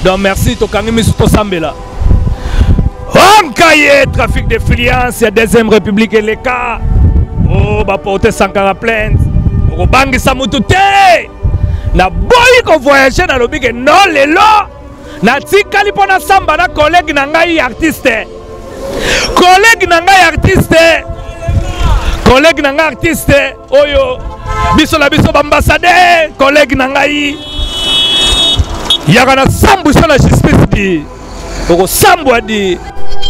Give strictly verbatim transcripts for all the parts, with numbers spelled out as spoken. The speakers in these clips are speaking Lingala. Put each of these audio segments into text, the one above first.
Donc merci tokangi misu to sambela. Onkaye trafic d'influence ya deuxième république et les cas. Oh ba porter Sankara plainte. Ko bangi samutu te. Na boyi ko voyager na lobi ke non lelo. Na tikali pona samba na collègue na ngai artiste. Collègue na ngai artiste. Collègue na ngai artiste oyo biso la biso ambassadeur collègue na ngai. Yaka na sambu sur la justice di. Oko sambu adi.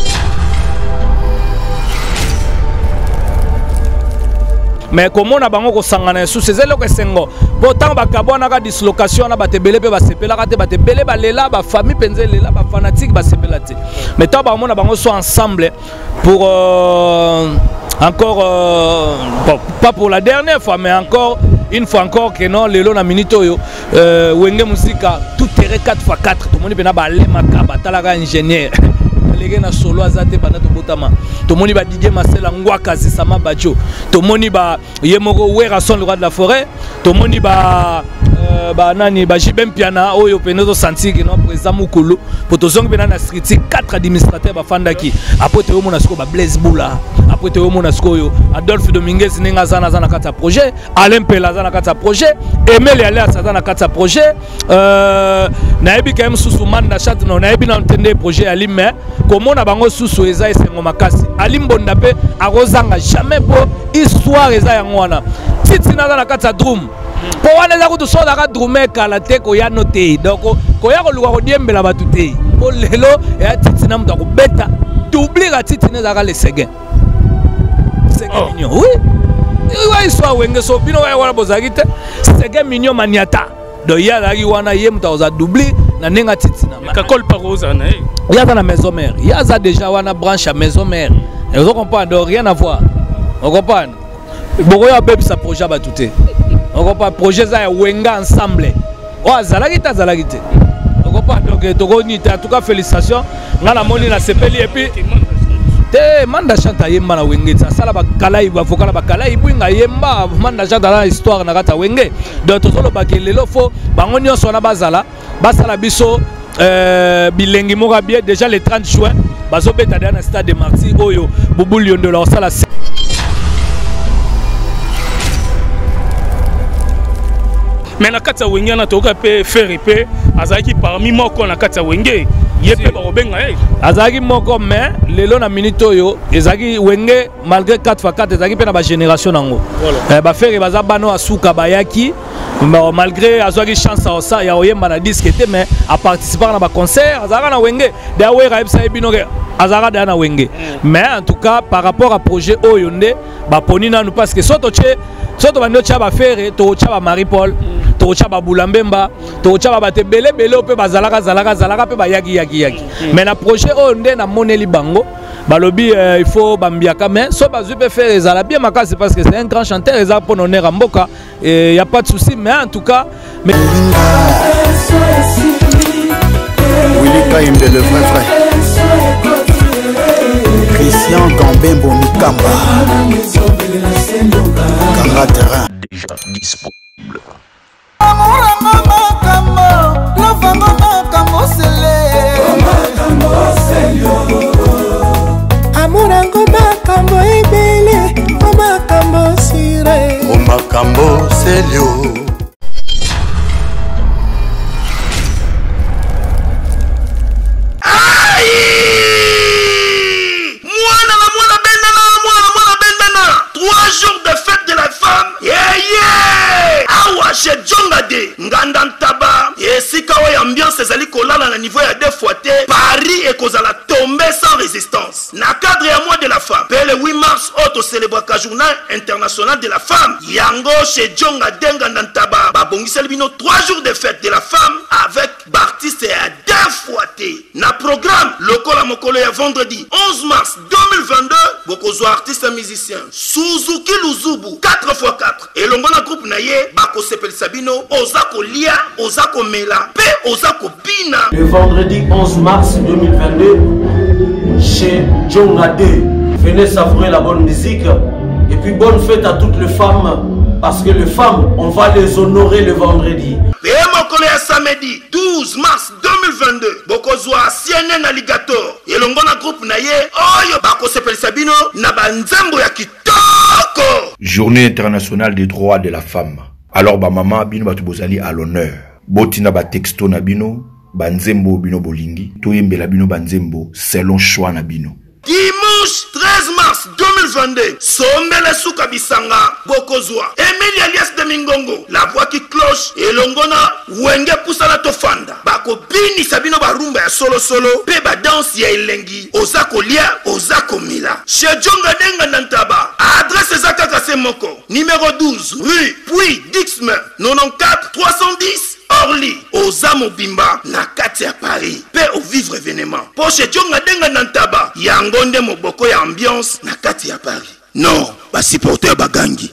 Mais comment on a bango ko sangana sous ces éloques sengo pourtant ba kabona ka dislocation na ba tebele pe ba sepela ka te ba tebele ba lela ba famille penze lela ba fanatique ba sepela te mais tant ba mona bango sont ensemble pour euh, encore euh, bon, pas pour la dernière fois mais encore une fois encore que non lelo na minito yo euh, wenge musika tout terrain quatre fois quatre tout le monde pena ba lema ka batala ka ingénieur les na solo azate bana to botama to moni ba Didier Marcel ngwaka zisama bajo to moni ba yemoko wera son le roi de la forêt to moni ba euh, ba nani ba Jibem Piana oyo penezo santi que non président mukulu poto zong bena na street quatre administrateurs ba fandaki après te mona sko ba Blaise Boula après te mona sko yo Adolphe Dominguez ninga zana zana kata projet Alain Pela zana kata projet Emile Alias zana kata projet euh naebi quand même sous manda chat non naebi na entendre projet Alim comment on a bango susu eza esengo makasi alimbonda pe arozanga jamais pour histoire eza yangwana titi na na kata drum po wana za kutu soda ka drume kala te ko ya note donc ko ya ko luka ko diembela batute po lelo ya titi na mtu akubeta doubler ka titi na za le segen segen mignon oui oui histoire wenge so bino wa wala bozagite segen mignon maniata do ya la wana ye mtu oza doubler na nenga titi na kakol paroza na il y a dans la maison mère, il y a ça déjà wana branche à maison mère. Et vous comprenez, donc rien à voir. On comprend. Beaucoup de bébés ça projet à batouté. On comprend projet ça wenga ensemble. Oh zalagita zalagite. On comprend donc togoni en tout cas félicitations. Na la moni na sepeli et puis te manda chanta yemba na wenge ça sala ba kalai ba vokala ba kalai buinga yemba manda chanta la histoire na kata wenge. Donc to solo ba kelelo fo bango nyonso na bazala basala biso Euh, bilengi moka bien déjà le trente juin bazo beta dans le stade de Marty oyo Boubou Lion de la sala mais na kata wenge na toka pe faire pe azaki parmi moko na kata wenge yepe ba obenga eh azaki moko mais lelo na minute oyo ezaki wenge malgré quatre fois quatre ezaki pe na ba génération nango eh ba faire baza bano asuka bayaki malgré azwaki chance à ça ya oyemba na disque était mais à participer à ba concert azaka na wenge da wera ebisa ebinoke azaka da na wenge mais en tout cas par rapport à projet oyonde ba poni nanu parce que soto che soto bando cha ba faire to cha ba Marie Paul to cha ba Bulambemba to cha ba te bele bele pe bazalaka zalaka zalaka pe ba yaki yaki yaki mais na projet oyonde na moneli bango balobi il faut bambiaka mais so bazu peut faire ezala bien makasi parce que c'est un grand chanteur ezala pour honneur à mboka et y a pas de souci mais en tout cas mais Willy Kaimbe le vrai frère Christian Gambembo Mikamba Kanga terrain déjà disponible. Amurango makambo ebele, o makambo sire. O makambo selio. Aïe! Mwana la mwana bendana, mwana mwana bendana. Trois jours de fête de la femme. Yeah yeah! Awa chez Djongade, Ngandantaba. Et si kawa ambiance ezali kolala na niveau ya deux fois te, Paris et kozala tomber sans résistance. Na cadre ya mois de la femme, le huit mars, auto célébraka journal international de la femme. Yango chez Djongade Ngandantaba. Babongisi bino trois jours de fête de la femme avec Bartiste à deux fois te. Na programme, lokola mokolo ya vendredi onze mars deux mille vingt-deux, bokozo artiste musicien Suzuki Luzubu quatre fois quatre. Et l'on a groupe naye, bako sepel sabino, ozako lia, ozako mela, pe ozako pina. Le vendredi onze mars deux mille vingt-deux, chez Djongade, venez savourer la bonne musique. Et puis bonne fête à toutes les femmes, parce que les femmes, on va les honorer le vendredi. Et mokolo ya samedi douze mars deux mille vingt-deux bokozwa C N N Alligator elongo na groupe na ye oyo bakosepelisa bino na banzembo ya kitoko. Journée internationale des droits de la femme. Alors ba mama bino batu bozali à l'honneur. Botina ba texto na bino banzembo bino bolingi toyembela bino banzembo selon choix na bino. Dimanche treize mars deux mille vingt-deux, Sombele Souka Bisanga, Bokozwa, Emilie alias de Mingongo, la voix qui cloche, et Longona, Wenge Poussala Tofanda, Bako Bini Sabino Barumba ya solo solo, Peba danse ya Elengi, Ozako Lia, Ozako Mila. Chez Djonga Denga Nantaba, adresse Zaka Kasemoko, numéro douze, rue Puy Dixme, quatre-vingt-quatorze trois cent dix. Orly, Ozamo Bimba, na kati ya Paris, pe au vivre événement. Poche Djonga Denga Nantaba, Yangonde Moboko ya ambiance, na kati ya Paris. Non, ba supporter bagangi.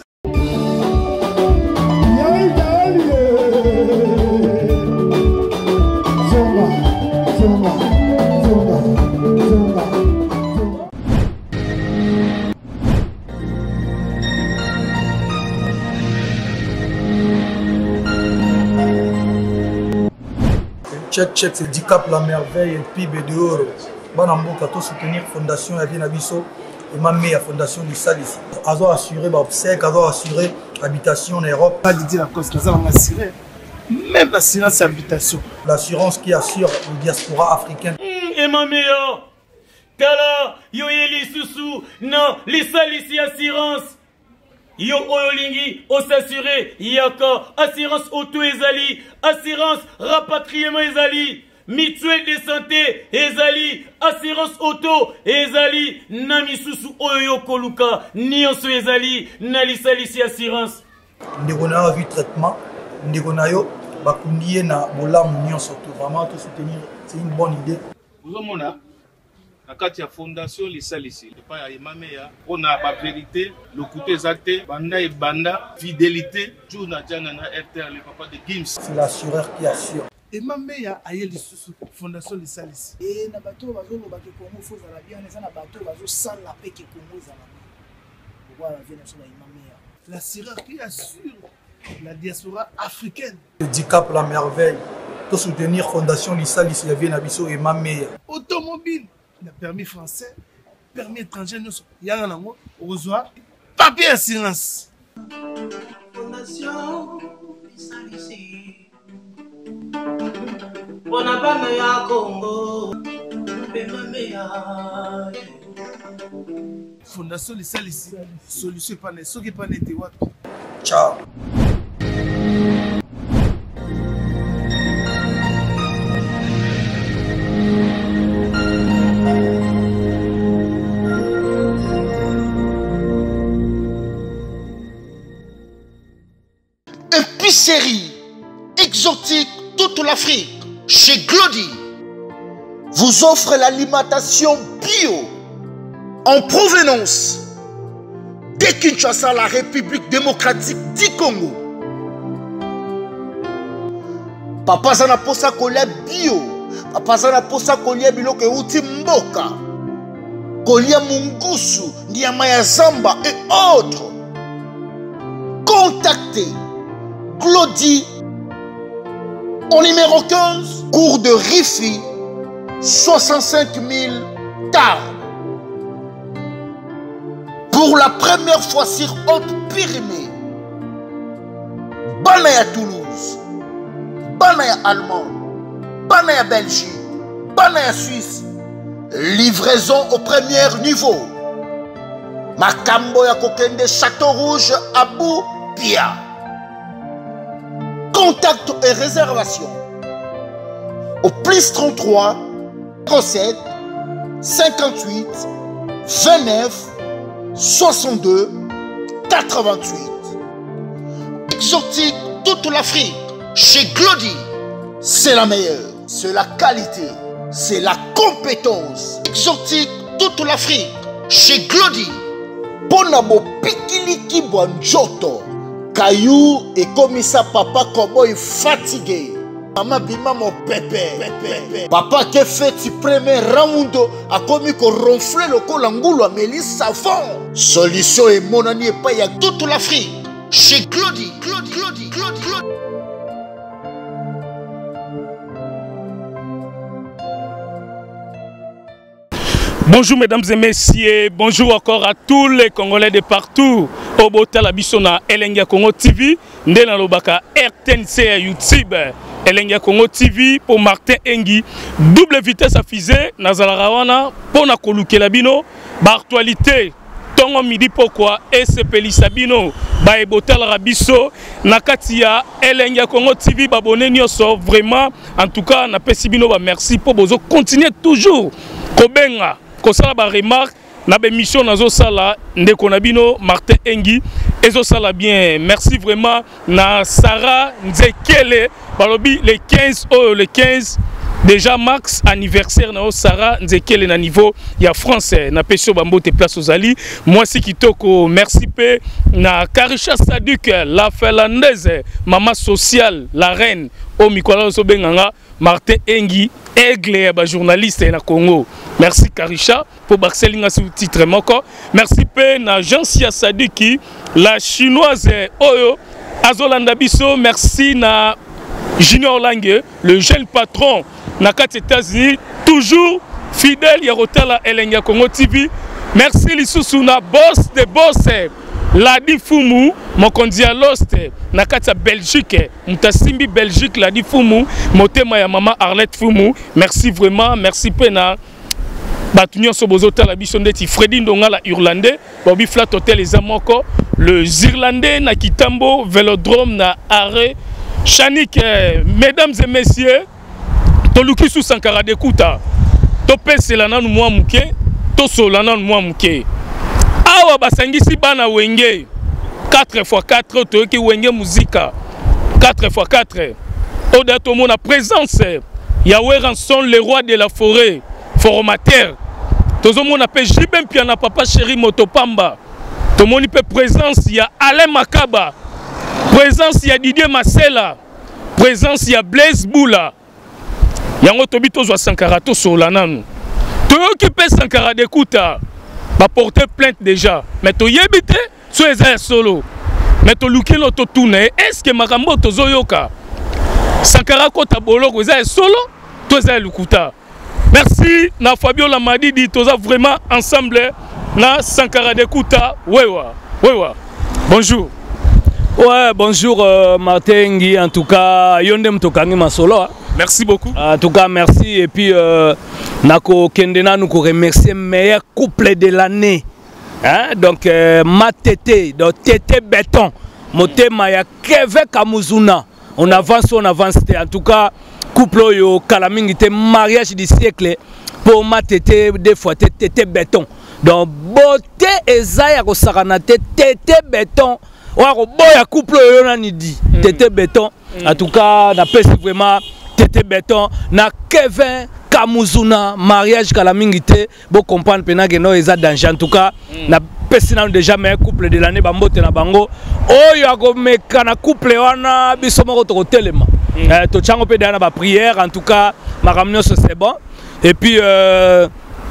Check, check, c'est Dicap la merveille et P I B de Oro. Bon amboka to soutenir fondation ya Vinabiso et ma meilleure fondation du Sal ici. Azo assurer ba obsèque, azo assurer habitation en Europe. Pas dit la cause que ça va assurer. Même l'assurance habitation. L'assurance qui assure le diaspora africaine. Et ma meilleure. Tala, yo yeli susu, non, les Sal ici assurance. Yo oyolingi, o s'assurer, yaka, assurance auto ezali, assurance rapatriement ezali, mutuelle de santé ezali, assurance auto ezali, namisusu oyo koluka, nyonso ezali, nalisalisi assurance. Ndeko na vu traitement, ndeko na yo, bakundiye na bolamu nyonso to, vraiment te soutenir, c'est une bonne idée. Vous avez la carte de fondation les salisi le pas ya mameya on a la vérité le côté exacté banda et banda fidélité tout na jana na R T R le papa de Gims c'est l'assureur qui assure et mameya aye les fondation les salisi et na bateau bazo lo bato Congo faut za la bien na na bateau bazo sala la paix que Congo za la voilà vient sur la mameya l'assureur qui assure la diaspora africaine. Dicap la merveille to soutenir fondation les salisi ya Vinabiso et mameya automobile. Le permis français, permis étranger, nous sommes au revoir, papier assurance. Fondation Lisalisi, Bonabana ya Congo, Pemamea. Fondation Lisalisi, solution pas n'est, ce qui pas n'était what. Ciao. Épicerie exotique toute l'Afrique chez Glody vous offre l'alimentation bio en provenance de Kinshasa, la République démocratique du Congo. Papa zana posa kolia bio, papa zana posa kolia biloko uti mboka, kolia mungusu, nyama ya zamba et autres. Contactez Glody au numéro quinze, cours de Rifi, soixante-cinq mille Tarbes. Pour la première fois sur Haute-Pyrénées, Banaya Toulouse, Banaya Allemand, Banaya Belgique, Banaya Suisse, livraison au premier niveau. Makambo ya Kokende Château Rouge, Abou Pia. Contact et réservation au plus trente-trois, trente-sept, cinquante-huit, vingt-neuf, soixante-deux, quatre-vingt-huit. Exotique toute l'Afrique chez Glody, c'est la meilleure, c'est la qualité, c'est la compétence. Exotique toute l'Afrique chez Glody. Bonabo Pikiliki Bonjoto. Caillou et comme ça papa comment il fatigué. Maman bima mon pépé. Papa qui fait le premier round a commis qu'on ronfle le col angoulou à Mélis savon. Solution et mon ami et pas y a toute l'Afrique. Chez Glody, Glody, Glody, Glody, Glody. Bonjour mesdames et messieurs, bonjour encore à tous les Congolais de partout. Au Botala Bissona, Elengia Congo T V, Ndena Lobaka, R T N C YouTube, Elengia Congo T V pour Martin Engi, double vitesse à fusée, Nazala Rawana, pour Nakoluke Labino, Bartualité, Tongo Midi pourquoi, et Sepeli Sabino, Bae Botala Rabiso, Nakatia, Elengia Congo T V, Babone Nyoso, vraiment, en tout cas, Napesibino, merci pour vous continuer toujours, Kobenga. Kosala ba remarque na be mission nazo sala ndeko na bino Martin Engi ezo sala bien, merci vraiment na Sarah Nzekele balobi le quinze oh le quinze déjà max anniversaire na Sarah Nzekele na niveau ya français na peso bambote place aux ali moi si kitoko merci pe na Karisha Sadik la finlandaise maman sociale la reine au Mikola so benganga Martin Engi aigle ba journaliste na Congo. Merci Karisha pour Barcelinga sous titre moko. Merci pe na Jean-Sia Sadiki la chinoise Oyo Azolanda Biso. Merci na Junior Lange le jeune patron na quatre États-Unis toujours fidèle ya Rotala Elenga Congo T V. Merci Lissusuna boss de boss Ladi Fumu Mokondia Lost na kati ya Belgique Mutasimbi Belgique Ladi Fumu motema ya mama Arlette Fumu. Merci vraiment, merci pena Batunyo Sobozota la Bisondeti Freddy Ndonga la Irlandais Bobby Flat Hotel les Amoko le Irlandais na Kitambo Vélodrome na Arrêt Chanik. Mesdames et messieurs, Toluki sous Sankara de Kuta Topé Selana nou mwa muke To Solana nou mwa muke Awa basangisi bana wenge quatre fois quatre toyoki wenge muzika quatre fois quatre Oda tomo na présence Yahweh Ranson le roi de la forêt formateur tozomo na pe Jibem Piana papa chéri Motopamba tomoni pe présence ya Alain Makaba présence ya Didier Masela présence ya Blaise Boula yango tobi tozwa Sankara to solananu toyoki pe Sankara de Kuta va porter plainte déjà mais to yebite so eza solo mais to lukino to tourne est-ce que makambo tozoyoka Sankara kota boloko eza solo to eza lukuta. Merci na Fabio Lamadi dit toza vraiment ensemble na Sankara de Kuta wewa wewa. Bonjour. Ouais, bonjour euh, Martin Engi, en tout cas yonde mtokangi masolo. Hein. Merci beaucoup. En tout cas merci et puis euh, nako kendena nous remercier meilleur couple de l'année. Hein? Donc euh, ma tété, donc tété béton. Motema ya Keve Kamuzuna. On avance, on avance. En tout cas couple yo kalamingite mariage du siècle pour ma tété des fois tété béton. Donc beauté ezaya ko saranate tété béton. Ou boya couple yo nani dit tété béton. En tout cas na pesi vraiment tété béton na Kevin Kamuzuna mariage kalamingite bo comprendre pena que no eza danger. En tout cas na pesi na déjà meilleur couple de l'année bambote na bango oyo akomeka na couple wana biso moko to telema. Euh, to chango pe dana ba prière en tout cas ma ramnio c'est bon et puis euh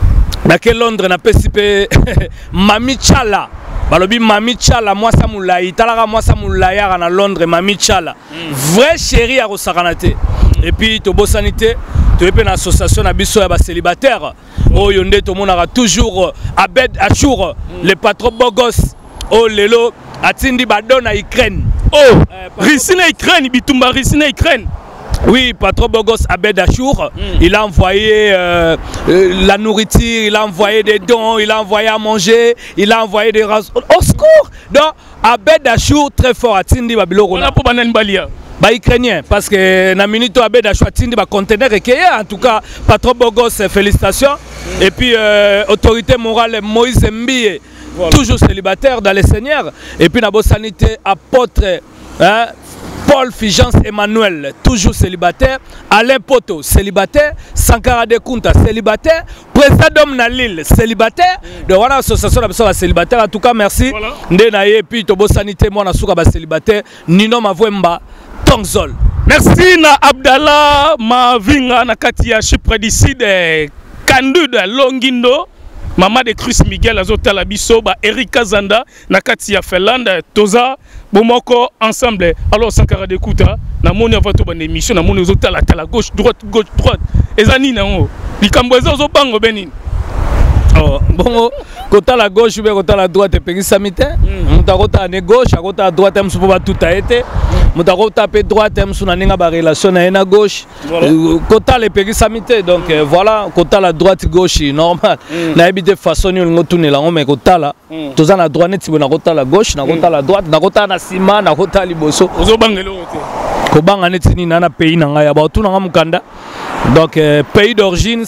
na ke Londres na pesipe Mami Chala balobi Mami Chala moi sa moulai talaka moi sa moulai na Londres Mami Chala vrai chéri à Rosaranate et puis to bosanité to epé na association na biso ya ba célibataire oyo nde to monaka toujours Abed Achour le patron Bogos oh lelo atindi badona Ukraine. Oh, euh, Russie na Ukraine, Bitumba Russie na Ukraine. Oui, patron Bogos Abed Achour, mm. il a envoyé euh, euh, la nourriture, il a envoyé des dons, il a envoyé à manger, il a envoyé des rations. Au secours! Donc, Abed Achour, très fort, atindi babiloko. On a pour banan balia. Bah ukrainien parce que na minute Abed Achour atindi ba conteneur recueilli en tout cas patron Bogos félicitations mm. et puis euh, autorité morale Moïse Mbie. Voilà. Toujours célibataire dans les seigneurs et puis na sanité apôtre hein, Paul Figence Emmanuel toujours célibataire, Alain Poto célibataire, Sankara de Kunta célibataire, président d'homme na Lille célibataire. Mm. Donc voilà association la personne célibataire en tout cas merci. Ndena et puis tobo sanité moi na suka ba célibataire Nino Mavwemba Tongzol. Merci na Abdallah Mavinga na katia Chypre d'ici de Kanduda Longindo. Maman de Chris Miguel azota la biso ba Erika Zanda na kati ya Finlande toza bomoko ensemble. Alors Sankara de Kuta na moni avato ba émission na moni azota la tala gauche droite gauche droite ezani na ngo likambo ezo zo bango benini Oh, bon, côté la gauche ou bien côté la droite, et samite. Muta côté à gauche, à côté à droite, on se peut pas tout a été. Muta côté à droite, on se n'a pas relation à gauche. Côté les pays samite, donc voilà, côté la droite gauche, normal. Na habité façon nous tourner là, mais côté là, tous à la droite, tu na côté la gauche, na côté la droite, na côté na sima, na côté liboso. Ozo bangelo côté. Ko banga netini na na pays na ngaya ba tout na mukanda. Donc pays d'origine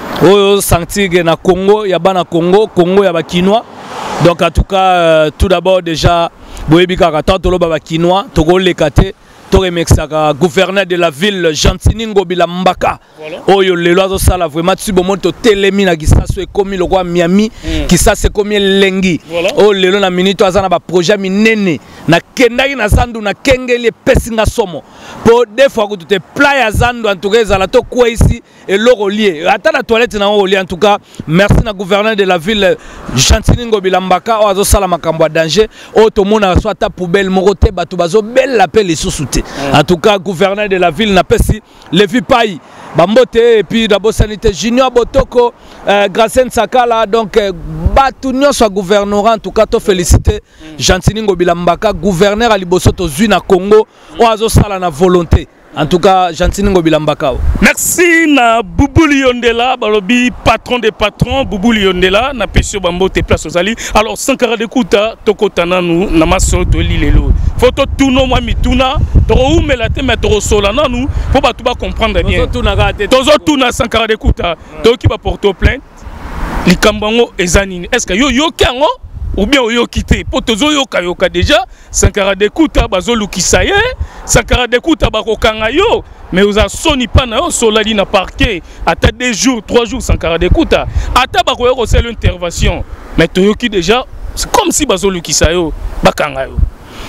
au Santiago na Congo, il y a bana Congo, Congo il y a ba Quinois. Donc en tout cas euh, tout d'abord déjà boyebi kaka tanto lo ba Quinois, togo lekate, to remexaka gouverneur de la ville Gentini Ngobila Mbaka. Oyo lelo azo sala vraiment tibo moto telemi na kisaso ekomi lo kwa Miami, kisaso ekomi lengi. Oh lelo na minute azana ba projet minene na kendaki na zandu na kengeli pesinga somo. Pour des fois que tu te plais à zandu en tout cas za la to kwa ici et l'eau lié. Attends la toilette na o lié en tout cas. Merci na gouverneur de la ville Gentini Ngobila Mbaka o azo sala makambo danger. O to mona soit ta poubelle morote batu bazo belle l'appel les sous-souté. En tout cas gouverneur de la ville n'a pas si les vies paille. Bambote et puis d'abord sanité Junior Botoko euh, Gracen Sakala donc euh, Batunion soit gouverneur en tout cas to féliciter Gentini Ngobila Mbaka gouverneur à Liboso to Zuna Congo o azo sala na volonté. En tout cas, Gentini Ngobila Mbaka. Merci na Boubouli Yondela, balobi patron des patrons, Boubouli Yondela, na Pesio Bambo te place aux alliés. Alors Sankara de Kouta, Tokotana nous, na maso to lilelo. Photo tuno moi mituna, toro ou melate mais toro solana nous, pour pas tout pas comprendre bien. Tozo tuna Sankara de Kouta, to qui va porter plainte. Likambango ezanini. Est-ce que yo yo kango ou bien yo quitté pour tozo yo kayoka déjà Sankara de Kouta bazolu kisaye Sankara de Kouta bakokanga yo mais vous a soni pas na yo solali na parquet ata deux jours trois jours Sankara de Kouta ata bakoyo ko c'est l'intervention mais toyoki déjà c'est comme si bazolu kisayo bakanga yo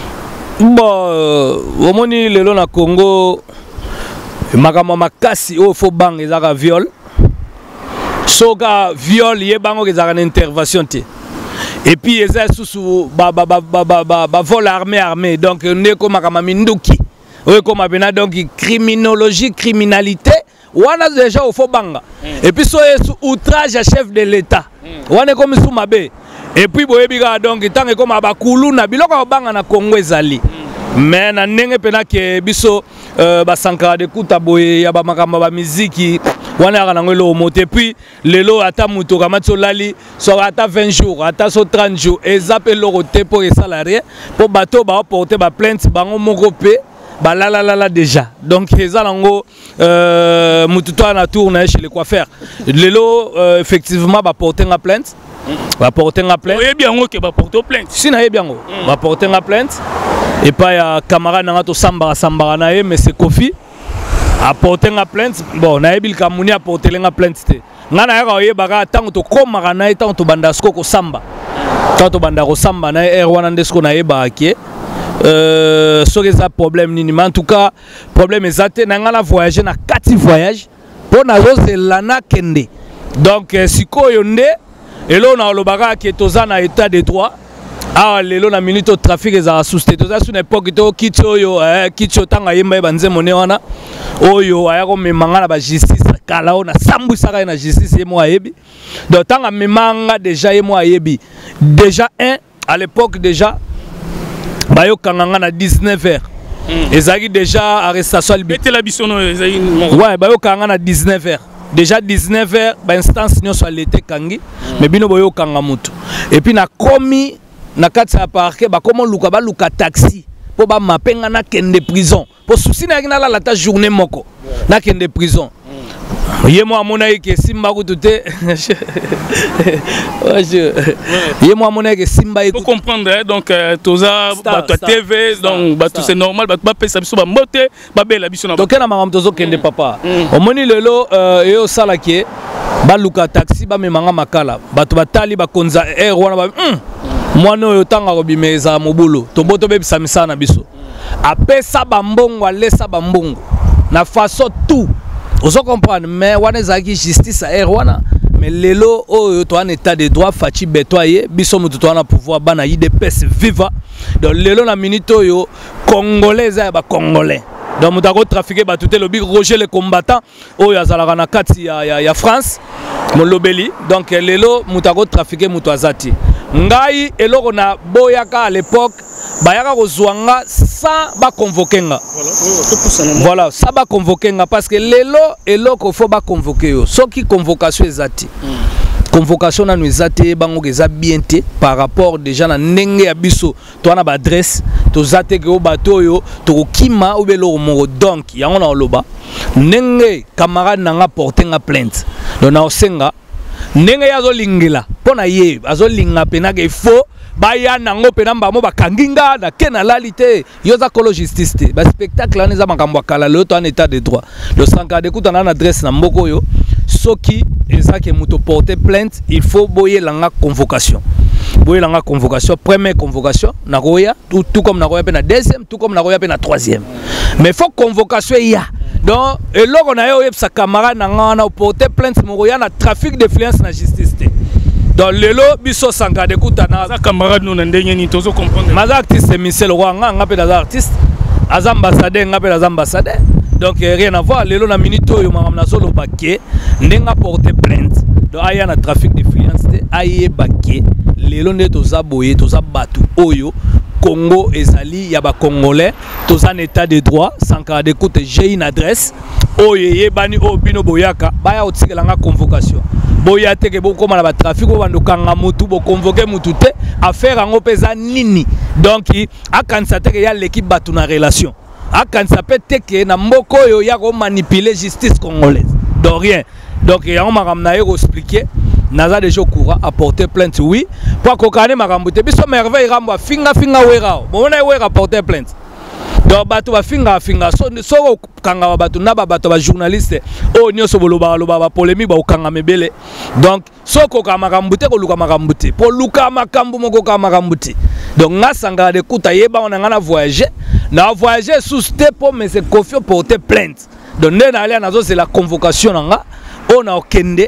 bon omoni lelo na Congo makama makasi o fo bang ezaka viol soga viol ye bango ezaka na intervention te. Et puis ils sont sous ba ba ba ba ba ba vol armé armé donc ne comme Minduki oui comme abena donc criminologie criminalité on a déjà au faux banga et puis so outrage à chef de l'État on est comme sous mabe et puis boyebiga donc tant que comme abakulu na biloko banga na Congo ezali mais na ndenge pena ke biso ba Sankara de Kouta boye ya ba makamba ba musique wana kana ngelo moté puis lelo ata muto kamatso lali so ata vingt jours ata so trente jours ezape loko te pour les salariés pour bateau ba porter ba plainte bango moko pe ba la la la déjà donc ezalango euh muto to na tourner chez les coiffeurs lelo euh, effectivement ba porter la plainte ba porter la plainte et bien que ba porter plainte si na bien ba porter la plainte et pas ya camarade na to samba samba na e mais c'est Kofi apporter la plainte bon na ebil kamuni apporter la plainte te ngana ya ka yebaka tango to koma na tango to bandasko ko samba tango to banda ko samba na er wana ndesko na yeba ki euh so que ça problème nini mais en tout cas problème ezate na ngana voyager na kati voyage pour na Zelana kende donc sikoyo nde elo na lobaka ki tozana état de droit. Ah, lelo na minute au trafic ezara susté toza sur époque to kitso yo eh kitso tanga yemba banze mone wana oyo ayako memanga na ba justice kala ona sambu saka na justice yemo ayebi donc tanga memanga déjà yemo ayebi déjà un à l'époque déjà bayo kanganga na dix-neuf heures ezaki déjà arrestation libéré la bisono ezaki ouais bayo kanganga na dix-neuf heures déjà dix-neuf heures ba instance nyo so l'été kangi mais bino boyo kanga mutu et puis na komi na kati ya parquet ba comment luka ba luka taxi po ba mapenga na kende prison po souci na ngina la ta journée moko na kende prison yemo amona ke simba kutute yemo amona ke simba il faut comprendre donc toza ba T V donc ba tout c'est normal ba ba pesa biso ba moté ba bela biso na donc na mangam tozo kende papa omoni lelo yo sala ke ba luka taxi ba memanga makala bato batali ba konza air wana ba moi no tanga ko bimeza mobulu to boto bebisa misana biso apesa bambongo alesa bambongo na façon tout ozo comprendre mais wana zaki justice air wana mais lelo oyo to en état de droit fachi betoyer biso mutu to na pouvoir bana I D P S viva donc lelo na minute oyo congolais ya ba congolais donc mutako trafiquer ba tout le big Roger les combattants oyo azalaka na kati ya ya France molobeli donc lelo mutako trafiquer muto azati ngai eloko na boyaka à l'époque bayaka kozwanga sans ba convoquer nga voilà ça ba convoquer nga parce que lelo eloko faut ba convoquer yo soki convocation ezati convocation na nous ezati bango eza bien te par rapport déjà na ndenge ya biso to na ba adresse to zate ke o bato yo to kima ou belo mo donc yango na loba ndenge camarade nanga porter nga plainte donc na osenga ndenge yazo lingela pona ye azo linga pena ke fo baya nango pena mbamo bakanginga na kena lalité yoza kolo justice te ba spectacle ane za makambo kala le to en état de droit le sanka de kuta na adresse na mboko yo soki ezake muto porter plainte il faut boyer langa convocation boyer langa convocation première convocation na roya tout, tout comme na roya pe na deuxième tout comme na roya pe na troisième mais faut convocation ya donc eloko na yo yebsa camarade na ngana porter plainte mo roya na trafic d'influence na justice te donc lelo biso sanka de kuta na za camarade nous ndenge ni tozo comprendre maza artiste Michel Rwanga nga pe da artiste az ambassadeur nga pe da ambassadeur donc rien à voir lelo na minute yo makam na solo baké ndenga porter plainte donc aya na trafic d'influence te aye baké lelo nde toza boye toza batu oyo Congo ezali ya ba congolais toza en état de droit sanka de écoute j'ai une adresse oye bani o bino boyaka baya otikela nga convocation boya teke boko na ba trafic o bando kanga mutu bo convoquer mutu te affaire ngo pesa nini donc akanisa teke ya l'équipe batu na relation akanisa pe teke na mboko yo ya ko manipuler justice congolaise donc rien donc yango makam na yo expliquer naza déjà au courant apporter plainte oui pour kokane makambo te biso merveille rambo finga finga wera bona wera porter plainte donc bato ba finga finga so so kanga bato na ba bato ba journaliste o nyoso boloba loba ba polémique ba okanga mebele donc so koka makambo te ko luka makambo te po luka makambo moko ka makambo te donc nga sanga de kuta yeba on nga na voyager na voyager sous te pour mais c'est confio porter plainte donc na aller nazo c'est la convocation nga on a okende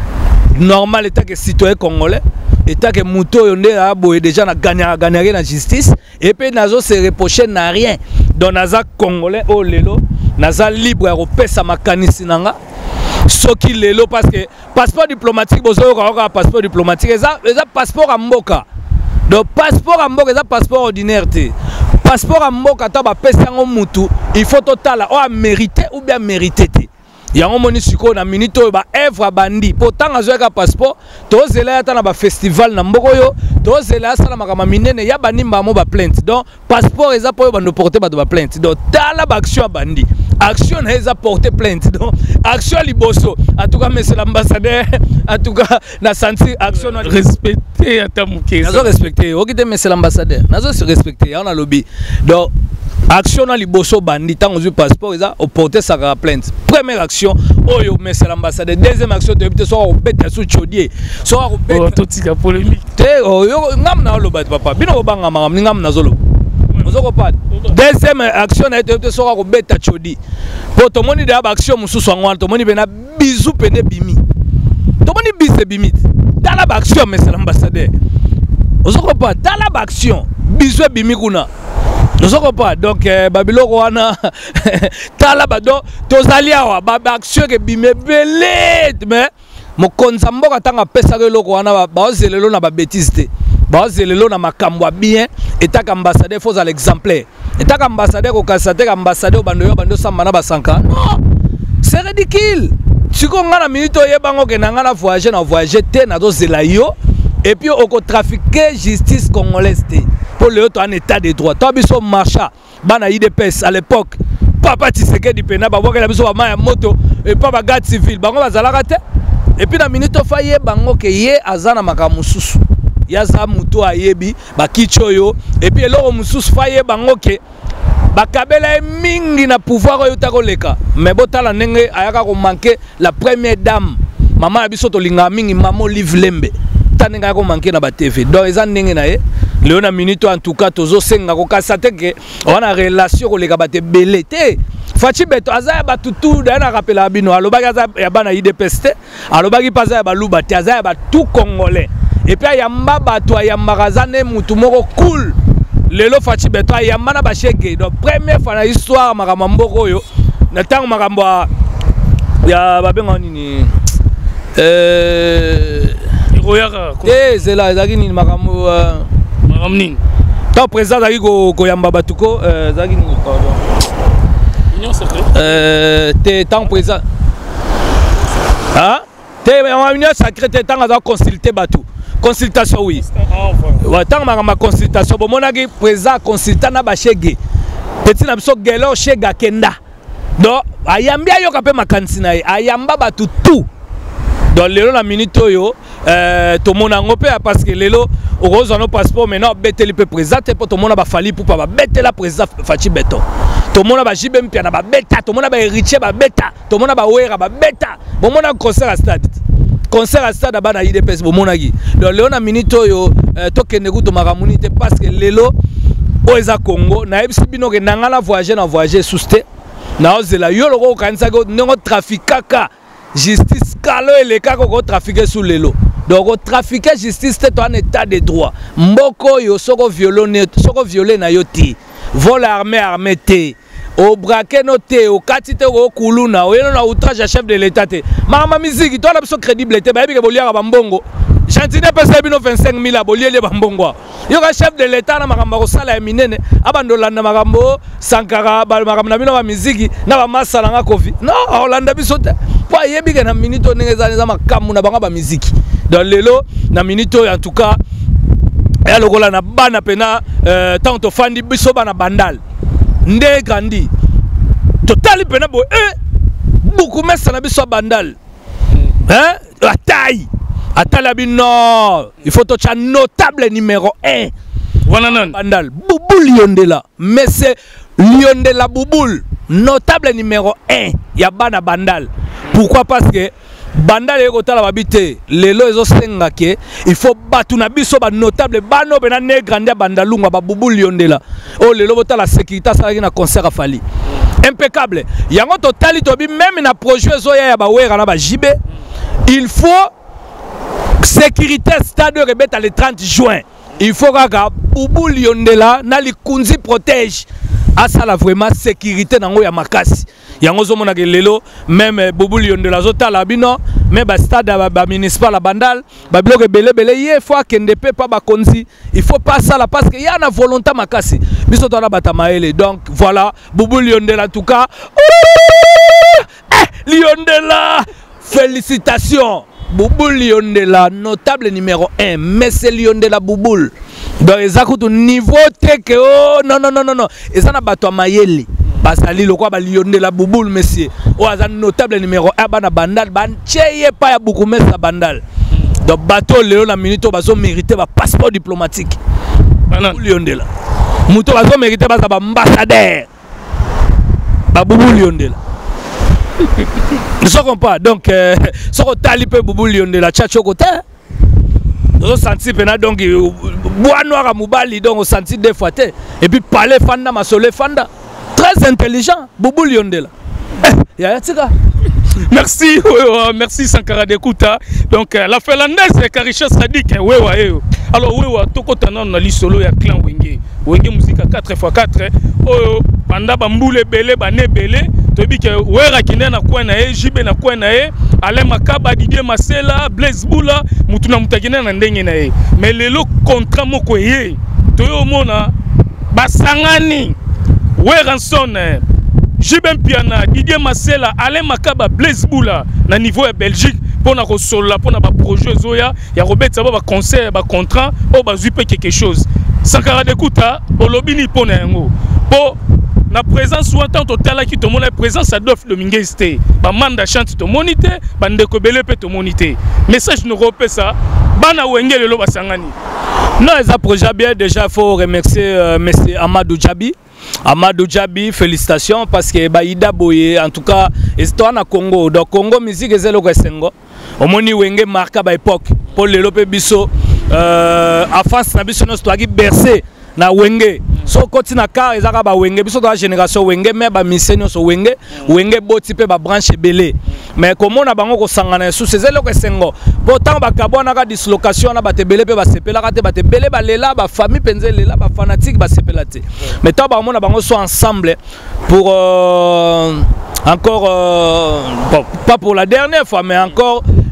normal état que citoyen congolais état que muto yonde a boye déjà na gagner gagner la justice et puis nazo se reprocher na rien donc naza congolais o lelo naza libre ya kopesa makanisi nanga soki lelo parce que passeport diplomatique bozo ka passeport diplomatique eza eza passeport a mboka donc passeport a mboka eza passeport ordinaire te passeport a mboka ta ba pesa ngo mutu il faut total o a mérité ou bien mérité te yango moni siko na minute ba œuvre bandi pourtant azweka passeport tozela ata na ba festival na mboko yo tozela sala makama minene ya banimba mo ba plainte donc passeport eza po bando porter ba ba plainte donc tala ba action bandi action eza porter plainte donc action liboso en tout cas monsieur l'ambassadeur en tout cas na senti action respecter ata muke nazo respecter okite monsieur l'ambassadeur nazo se respecter ya on a lobby donc action na liboso bandi tango zu passeport eza au porter sa plainte première action oyo monsieur l'ambassadeur deuxième action de peut soit au bête sous chaudier soit au bête tout tika polémique te oyo ngam na lo bat papa bino banga ngam ngam na zolo ozoko pas deuxième action na peut soit au bête chaudier pour to moni de action mususu ngwana to moni bena bizu pene bimi to moni bise bimi dans la action monsieur l'ambassadeur ozoko pas dans la action bizu bimi kuna nous sommes pas donc babilo wana tala ba donc tozali awa ba action ke bime belé mais mo konza mboka tanga pesa ke loko wana ba ozelelo na ba bêtise te ba ozelelo na makambo bien état ambassadeur faut à l'exemplaire état ambassadeur ko kasate ambassadeur bando yo bando samba na ba sanka non c'est ridicule siko ngana minute yebango ke nanga na voyager na voyager te na dozela yo et puis on trafiquer justice congolaise pour le autre en état de droit. Toi biso marcha bana I D P S à l'époque papa Tshisekedi pena ba boka biso ba ma moto et papa garde civil bango bazala raté et puis na minute faye bango ke ye azana makamususu ya za muto ayebi ba kichoyo et puis eloko mususu faye bango ke bakabela mingi na pouvoir oyo takoleka mais botala ndenge ayaka ko manquer la première dame maman biso to linga mingi mamo Live Lembe tanenga ko manquer na ba T V donc eza ndenge na ye Léona minute en tout cas tozo senga ko kasate ke on a relation ko leka bate belete Fachi beto azaya batutu dana rappela bino alobaki aza ya bana I D P S te alobaki paza ya baluba te azaya ba tout congolais et puis ayamba bato ayamba zane mutu moko cool lelo Fachi beto ayamba na bashege donc première fois na histoire makambo mboko yo na tango makambo ya babenga nini euh royara te zela ezalaki nini makambo makambo nini tant président azalaki koyamba bato ko ezalaki nini pardon union secrète te tant président te union secrète tant aza consulter bato consultation oui tant makambo consultation bomonaki président consultant na bashege petit na biso gelo shega kenda donc ayambi ayoka mpe makanisi na ye ayamba bato tout donc lelo na minute oyo euh, tomona ngo mpe parce que lelo okozwa no passeport maintenant obeteli mpe président te mpo tomona bafali pupa babetela président Faci Beton tomona bajibe mpia na babeta tomona baheritier babeta tomona bawera babeta bomona concert à stade concert à stade abana I D P S bomonaki donc lelo na minute oyo euh, tokende kuto makamuni te parce que lelo oyo eza Congo nayebisi bino ke nanga na voyager na voyager suste na ozela yo loko okanisaki ndenge trafikaka justice kalo eleka koko trafiquer sous lelo donc trafiquer justice te to en état de droit mboko yo soko violone soko violer na yo ti vol armé armé te au braquer no te au katite ko kuluna o yeno na outrage à chef de l'état te mama musique to na biso crédible te ba bi ke boliaka bambongo Chantine pesa bino vingt-cinq mille abolier le bambongo yo ka chef de l'état na makambo ko sala ya minene abandolanda makambo Sankara ba makambo na bino ba musique na ba masala nga kofi non Holanda biso te po yebi ke na minute ndenge za za makambo na banga ba musique dans lelo na minute en tout cas ya lokola na bana pena euh, tant to fandi biso bana bandal nde grandi total pena bo eh beaucoup messa na biso bandal hein la taille Atalabi non, il faut que tu aies notable numéro un. Bandal, Bouboul Liondela. Mais c'est Liondela Bouboul, notable numéro un. Il y a Bana Bandal. Pourquoi? Parce que Bandal est au habité. Les lois sont il faut battre un biso notable. Bano benane grandi Bandalunga Bouboul Liondela. Oh, les lois la sécurité, ça a un concert à Fali. Impeccable. Il y a un total, même na projet Zoya Bawera na Jibé. Il faut sécurité stade rebête le trente juin. Il faut que Boubou Liondela na li kunzi protège à ça la vraiment sécurité nango ya makasi. Yango zo mona ke lelo même Boubou Liondela zota la bino mais ba stade ba municipal la bandal ba bloc belé belé il faut kende pe pa ba konzi. Il faut pas ça là parce que y a na volonté makasi. Biso to na batamaele. Donc voilà Boubou Liondela en tout cas. Eh, Liondela félicitations. Bouboul Liondela, notable numéro un, mais c'est Liondela Bouboul. Donc, ils ont un niveau que oh non, non, non, non, non. Ils ont un bateau à Mayeli. Basali, le quoi, Liondela Bouboul, monsieur. Oh, ils ont un notable numéro un, Bana Bandal, Ban Tcheye, pas ya beaucoup, mais ça Bandal. Donc, bateau Léon, la minute, ils ont mérité un passeport diplomatique. Liondela. Mouto, ils ont mérité un ambassadeur. Bouboul Liondela. Nous sommes pas donc ce qu'on talipé Boubou Liondela tchatcho côté nous avons senti pena donc bois noir à Moubali donc on senti deux fois et puis parler fanda masole fanda très intelligent Boubou Liondela ya tika merci merci Sankara Dekouta donc la finlandaise Karisha Sadik wewa alors wewa tokotana na lisolo ya clan Wenge Wenge musique à quatre fois quatre oh banda bambule belé bané belé tobi ke wera kinde na kwa na e jibe na kwa na e ale makaba Didier Masela Blaise Boula mutuna mutakine na ndenge na e mais lelo contrat moko ye toyo mona basangani weranson jibe mpiana Didier Masela ale makaba Blaise Boula na niveau ya Belgique pona ko solo pona ba projet zoya ya Robert Sabo ba concert ba contrat o ba zupe quelque chose Sankara Dekouta olobini pona yango po la présence ou tant total qui te montre la présence à Adolphe Dominguez té ba manda chante to monité ba ndeko belé pe to monité message nous repé ça bana wenge lelo basangani non ça projet bien déjà faut remercier euh, monsieur Amadou Djabi Amadou Djabi félicitations parce que ba ida boye en tout cas histoire na Congo donc Congo musique ezelo ko sengo omoni wenge marka ba époque pour lelo pe biso euh en face na biso no histoire qui bercé na wenge so koti na car ezaka ba wenge biso de la génération wenge mais ba misenyo so wenge wenge boti pe ba branche belé mais comment na bango ko sangana sous ces eloko sengo pourtant ba kabona ka dislocation na ba te belé pe ba sepela ka te ba te belé ba lela ba famille penze lela ba fanatique ba sepela te mais tant ba mona bango so ensemble pour euh, encore euh, bon, pas pour la dernière fois mais encore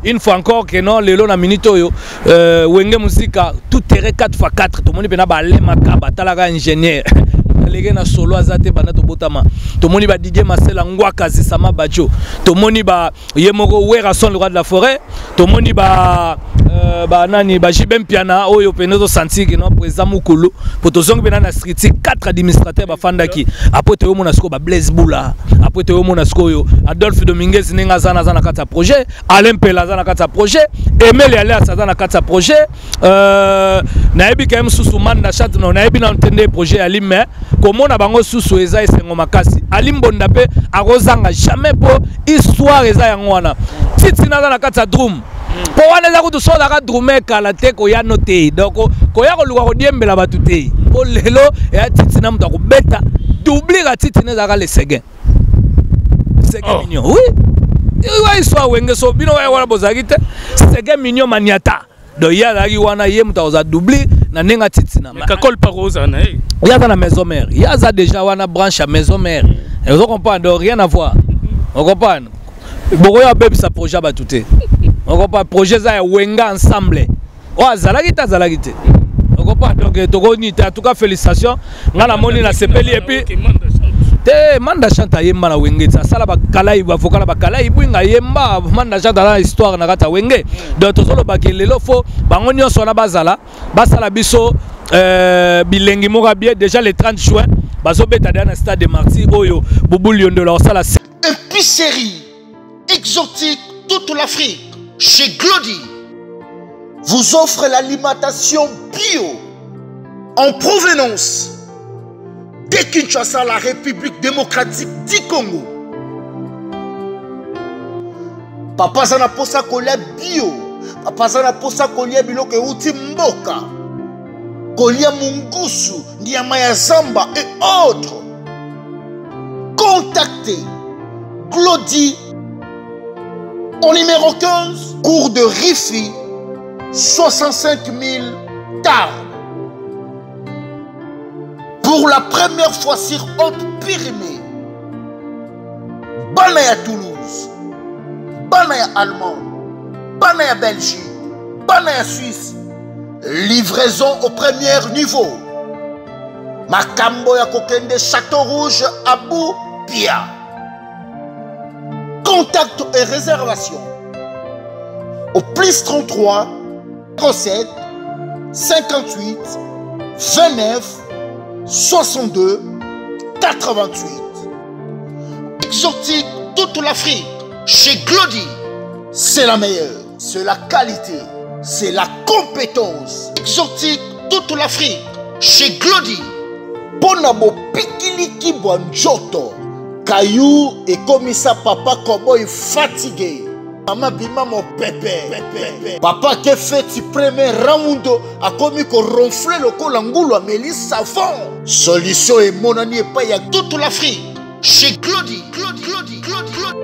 une fois encore que non lelo na minute oyo euh, wenge musika tout terrain quatre fois quatre to moni pena ba lemaka batalaka ingénieur lege na solo azate bana to botama to moni ba Didier Marcel ngwaka zisama bajo to moni ba yemoko wera son le roi de la forêt to moni ba euh, ba nani ba Jibem Piana oyo penezo senti que non président Mukulu pour to zong bena na street quatre administrateurs ba fandaki après to mona sko ba Blaise Boula après to mona sko yo Adolphe Dominguez ninga zana zana kata projet Alain Pela zana kata projet Emile Alias zana kata projet euh naebi quand même susu manda chat non naebi na entendre projet Alim comment na bango susu eza esengo makasi Alimbonda pe akozanga jamais po histoire eza yango wana titi na na kata drum po wana za kutu soda ka drume kala te ko ya note donc ko ya ko luka ko diembela batu te po lelo ya titi na mta ko beta doubler ka titi na za ka le seguin seguin mignon oui oui histoire wenge so bino wa wana bozaki te seguin mignon maniata do ya la ki wana ye mta oza doubler na nenga titi na kakol paroza na eh ya za na maison mère ya za déjà wana branche à maison mère et vous comprenez rien à voir on comprend beaucoup ya bébé sa projet ba tout te on comprend projet za ya wenga ensemble o azalaki ta azalaki te on comprend donc toko ni en tout cas félicitations ngana moni na sepeli et puis te manda chanta yemba na wenge ça sala ba kalai ba vokala ba kalai buinga yemba manda chanta na histoire na kata wenge donc tozolo ba kelelo fo bango nyonso na bazala basala biso euh bilengi moka bien déjà le trente juin bazo beta dans stade de Marty oyo Boubou Lyondo la sala épicerie exotique toute l'Afrique chez Glody vous offre l'alimentation bio en provenance de Kinshasa, la République démocratique du Congo. Papa Zana posa kolia bio, Papa Zana posa kolia biloke uti mboka, kolia mungusu, nyama ya zamba et autres. Contactez Glody au numéro quinze, cours de Rifi, soixante-cinq mille Tarbes. Pour la première fois sur Haute-Pyrénées, Banaya Toulouse, Banaya Allemagne, Banaya Belgique, Banaya Suisse, livraison au premier niveau. Makambo ya Kokende Château Rouge, Abou Pia. Contact et réservation au plus trente-trois, trente-sept, cinquante-huit, vingt-neuf, soixante-deux, quatre-vingt-huit. Exotique toute l'Afrique chez Glody. C'est la meilleure, c'est la qualité, c'est la compétence. Exotique toute l'Afrique chez Glody. Ponabo Pikiliki Bonjoto. Caillou et commissaire papa Cowboy fatigué. Maman bima mon pépé. Papa qui fait du premier round a commis qu'on ronfle le col angoulou à Mélis savon. Solution et mon ami et pas y a toute l'Afrique. Chez Glody, Glody, Glody, Glody, Glody.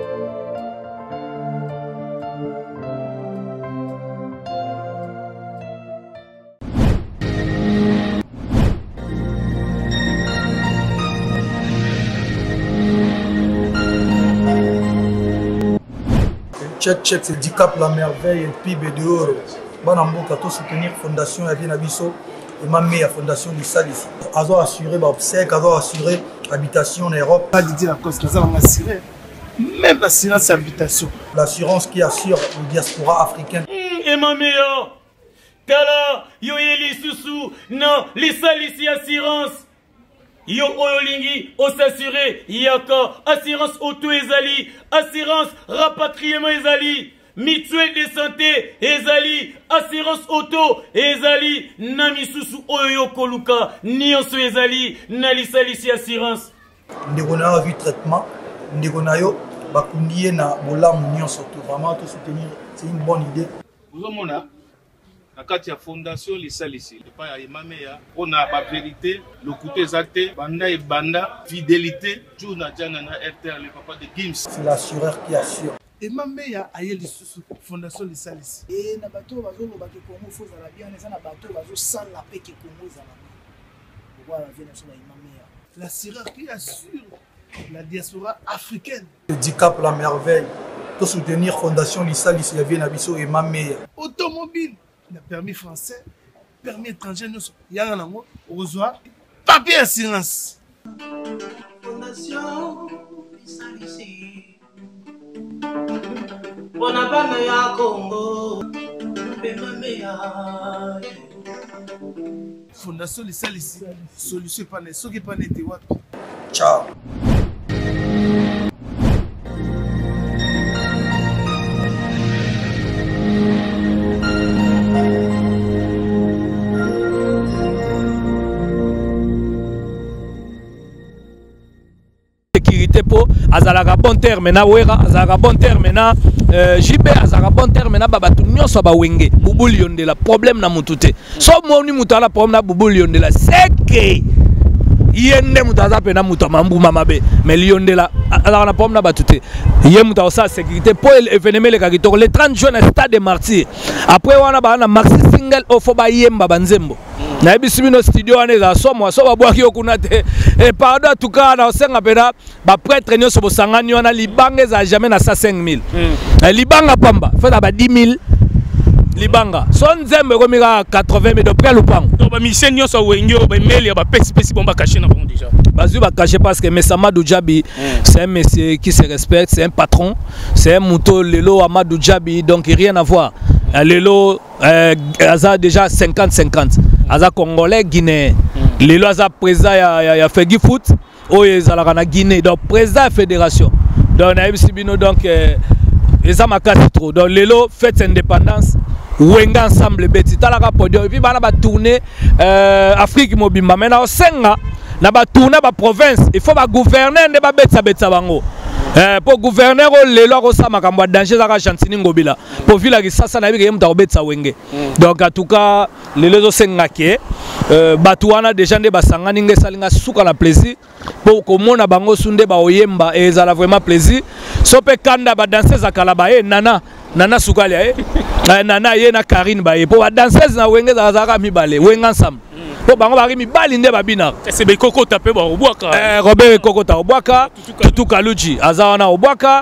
Check, check, c'est dix cap la merveille et P I B de Oro. Banamboka, tout soutenir Fondation Yavina Bisso et ma meilleure Fondation du Sal ici. Azo assuré obsèque, Azo assuré habitation en Europe. Pas dit la cause, nous allons assurer. Même l'assurance habitation. L'assurance qui assure le diaspora africaine. Et ma meilleure, Tala, yo yeli susu, non, les sal ici assurance. Yo oyolingi, o s'assurer, yaka, assurance auto ezali, assurance rapatriement ezali, mutuelle de santé ezali, assurance auto ezali, nami susu oyo koluka, nyonso ezali, nalisalisi assurance. Ndeko na yo vu traitement, ndeko na yo bakundiye na bolamu nyonso tout vraiment tout soutenir, c'est une bonne idée. Vous avez na kati ya fondation lisalisi epai ya emameya mpona bavérité lokuta eza te banda ebanda fidélité jour na jana na R T L le papa de Gims. C'est l'assureur qui assure. emameya aye lisusu fondation lisalisi e na bato bazolobaki kongo fozala bien eza na bato bazosala mpe ke kongo ezala pourquoi la vie nationale emameya l'assureur qui assure la diaspora africaine. Le dix cap la merveille pour soutenir Fondation Lisalis ya vie na biso et Mameya. Automobile, le permis français, permis étranger, nous yanga nango ozwa papier assurance. Fondation Lisalis. Bonabana ya Congo, Mameya. Fondation Lisalis, solution pas ne, ce qui pas n'était wapi. Ciao. Sécurité pour azalaka bon terme na wera azalaka bon terme na J B azalaka bon terme na babatu nyonso ba wenge bubul yondela problème na mutute so moni mutala problème na bubul yondela seke yende mutaza pe na muta mambu mamabe mais yondela azalaka na problème na batute ye muta sa sécurité pour événement le kakito le trente juin na stade des martyrs après wana ba na maxi single ofo ba yemba banzembo na ebisibino studio ane za somo so babwaki okunate et pardon tout cas na osenga pena ba prêtre nyonso bosangani wana libanga za jamais na cinq mille libanga pamba fait ba dix mille libanga son nzembe komika quatre-vingts mille de près lupango to ba mission nyonso wengyo ba mail ba pesi pesi bomba caché na bon déjà bazu ba caché parce que Messamadou Djabi c'est un monsieur qui se respecte, c'est un patron, c'est un mouto lelo Amadou Djabi donc rien à voir. Lelo euh, aza déjà cinquante cinquante aza congolais guinéen lelo aza président ya ya Fegi Foot oyo ezalaka na Guinée donc président de fédération donc na ebisibino donc eza makasi trop donc lelo fête indépendance wenga ensemble beti talaka podium et puis bana ba tourner euh, Afrique mobimba maintenant osenga na ba tourner ba province il faut ba gouverner ne ba betsa betsa bango Euh, pour gouverner le loi ça m'a cambo danger ça chantini ngobila pour villa qui ça ça na bika mta obetsa wenge donc en tout cas les lezo sengake euh batuana déjà nde basangani nge salinga suka na plaisir pour komona bango sunde ba oyemba et ça la vraiment plaisir sope kanda ba danser za kalaba e nana nana sukali e nana ye na Karine ba e pour ba danser na wenge za za mibale wenga ensemble po bango bari mibali nde babina c'est be koko tapé ba obwaka eh Robert koko ta obwaka tutu kaluchi azawana obwaka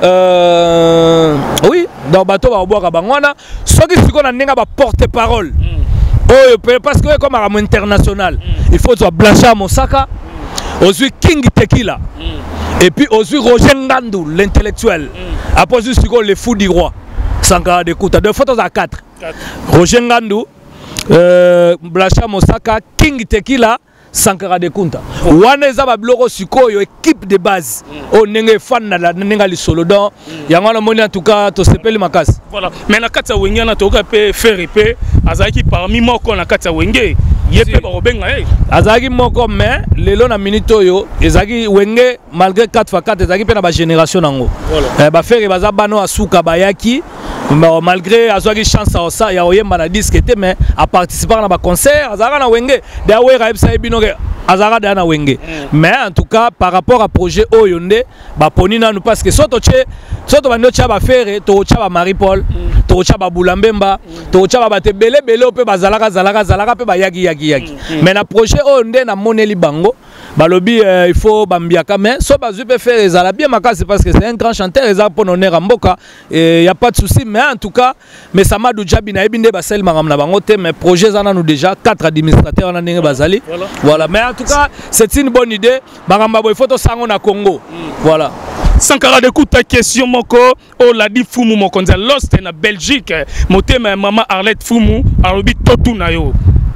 euh oui donc bato ba obwaka bangwana soki siko na ndinga ba porte parole oh parce que comme à international il faut soit Blanchard Mosaka Ozui King Tequila et puis Ozui Roger Ngandou l'intellectuel après siko le fou du roi Sankara de Kouta deux photos à quatre Roger Ngandou Euh, Blanchard Mosaka, King Tequila, Sankara de Kunta. Wane za ba bloko sikoyo équipe de base. O nenge fan na la nenga li solo donc yango na moni en tout cas to sepeli makasi. Voilà. Mais na kata wenge na to ka pe faire pe azaki parmi moko na kata wenge. Yepe ba robenga eh. Azaki moko mais lelo na minute yo ezaki wenge malgré quatre fois quatre ezaki pe na ba génération nango. Voilà. Eh ba faire baza bano asuka bayaki. Malgré azwaki chance à ça ya oyemba na disque était mais à participer à ba concert azaka na wenge da wera ebisa ebino ke azaka da na wenge mais en tout cas par rapport à projet oyonde ba poni na nous parce que soto che soto bando cha ba faire to cha ba Marie Paul to cha ba Bulambemba to cha ba te bele bele pe bazalaka zalaka zalaka pe ba yaki yaki yaki mais na projet oyonde na moneli bango balobi euh, il faut bambiaka mais so bazu peut faire ezala bien makasi parce que c'est un grand chanteur ezala pour honneur mboka et y a pas de souci mais en tout cas mais Messamadou Djabi na ebinde basel magam na bango te mais projet zana nous déjà quatre administrateurs na ndenge bazali voilà. Voilà mais en tout cas c'est une bonne idée bagamba boy photo sango na Congo mm. Voilà Sankara de Kouta question moko o la di fumu moko nza lost na Belgique motema maman Arlette Fumu alobi totu na yo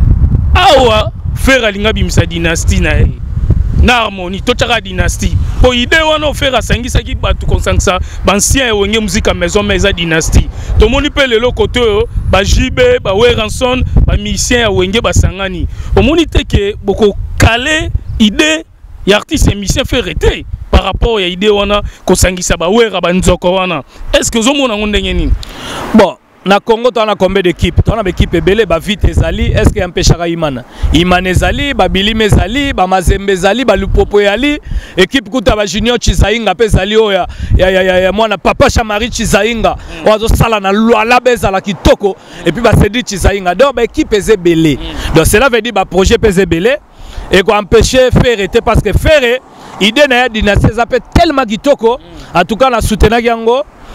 awa faire linga bimisa dynastie na ye na harmonie tochaka dynastie po idée wana faire sangisa ki batu konsangsa bancien wenge musique maison mais dynastie to moni pe lelo côté ba J B ba Weranson ba musicien wenge basangani omoni te ke boko calé idée ya artiste et musicien fait rete par rapport à idée wana kosangisa ba wera banzoko wana est-ce que zomona ngondenge nini bon na Congo tu as combien d'équipes? Tu as une équipe belé, ba vite ezali, est-ce qu'il y a un péchara imana? Imane ezali, ba bilime ezali, ba mazembe ezali, ba lupopo ezali, équipe kuta ba junior Chizainga pe ezali oya ya ya ya ya mwana papa Chamari Chizainga, ozo sala na luala bezala kitoko et puis ba Cédric Chizainga. Donc ba équipe ezé belé. Donc cela veut dire ba projet pesé belé et quoi empêcher faire était parce que faire idée na dynastie ça peut tellement kitoko en tout cas la soutenir yango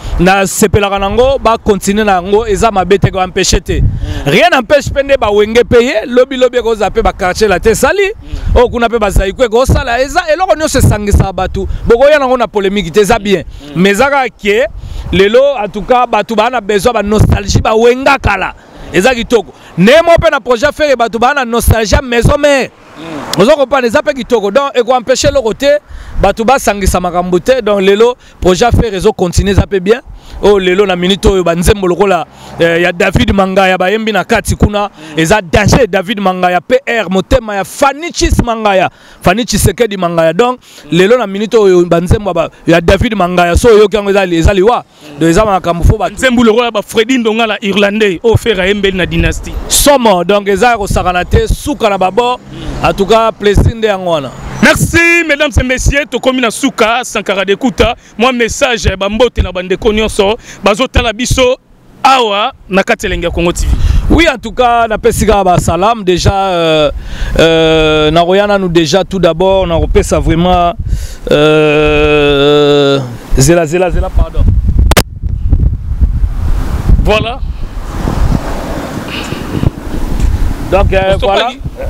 na sepelaka nango ba continuer nango eza mabete ko empêcher te rien n'empêche pende ba wenge payer lobby lobby ko zape ba quartier la te sali o kuna pe ba zaikwe ko sala eza eloko nyose sangisa batu boko ya nango na polémique te za bien mais zaka ke lelo en tout cas batu ba na besoin ba nostalgie ba wenga kala eza kitoko nemo pe na projet faire batu ba na nostalgie maison mais ozo comprendre eza pe kitoko donc e ko empêcher le côté batu ba sangisa makambo te donc lelo projet faire réseau continuer ça peut bien oh lelo na minute oyo banzembo lokola ya David Mangaya bayembi na kati kuna eza danger David Mangaya P R motema ya Fanichis Mangaya Fanichis Sekedi Mangaya donc lelo na minute oyo banzembo ya David Mangaya so yo kango eza eza liwa donc eza makambo fo banzembo lokola ba Freddy Ndonga la Irlandais o faire yembe na dynastie somo donc eza ko sakana te suka na babo en tout cas plaisir de ngwana. Merci mesdames et messieurs, to komi na suka Sankara d'Ekuta, moi message bambote na bande konyoso, bazota la biso awa na kati Elengi ya Congo T V. Oui, en tout cas, na pesika ba salam déjà euh, euh, na royana nous déjà tout d'abord na repesa vraiment euh, zela zela zela pardon. Voilà. Donc euh, voilà.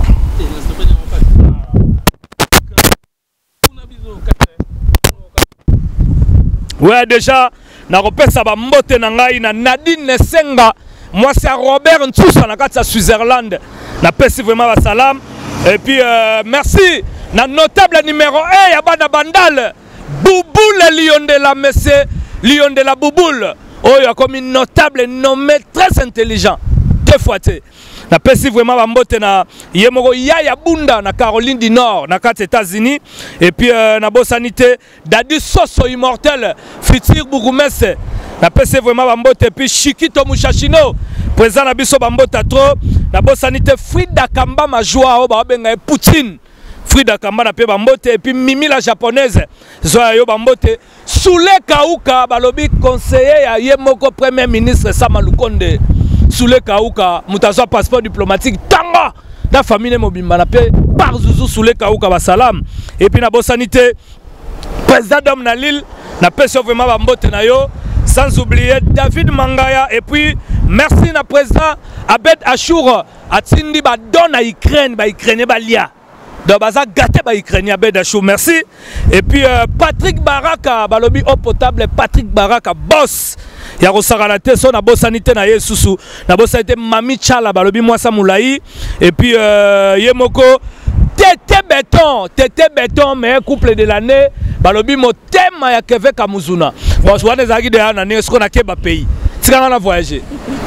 Ouais, déjà, na repesa ba mbote na ngai na Nadine Senga, moi c'est Robert Ntoussa na kati ya Switzerland. Na pesi vraiment ba salam. Et puis euh, merci na notable numéro un ya bana bandal Bouboule Lion de la Messe, Lion de la Bouboule. Oh, il y a comme une notable nommé très intelligent. Deux fois té. Na pesi vraiment bambote na yemoko Yaya Bunda na Caroline du Nord na quatre États-Unis et puis euh, na bosanité Dadi Soso immortel futur bourgmestre na pesi vraiment bambote et puis Chikito Mushashino président na biso bambote trop na bosanité Frida Kamba Majwa o ba benga Poutine Frida Kamba na pe bambote et puis Mimi la japonaise zoya yo bambote Soule Kauka balobi conseiller ya yemoko premier ministre Sama Lukonde Soule Kauka, mutazo passeport diplomatique tanga da famille mobimba na pe par Zouzou Soule Kauka ba salam et puis na bosanité président d'homme na Lille na peso vraiment ba mbote na yo sans oublier David Mangaya et puis merci na président Abed Achour atindi ba don na Ukraine ba Ukraine ba lia donc baza gâté ba Ukraine Abed Achour merci et puis euh, Patrick Baraka balobi eau potable Patrick Baraka boss ya kosakana te so na bosanité na Yesusu na bosanité Mami Chala balobi mwasa mulai et puis euh, yemoko Tété Béton Tété Béton mais couple de l'année balobi motema ya Keve Kamuzuna bon so wana zaki de na ne sko na keba pays tikanga na voyager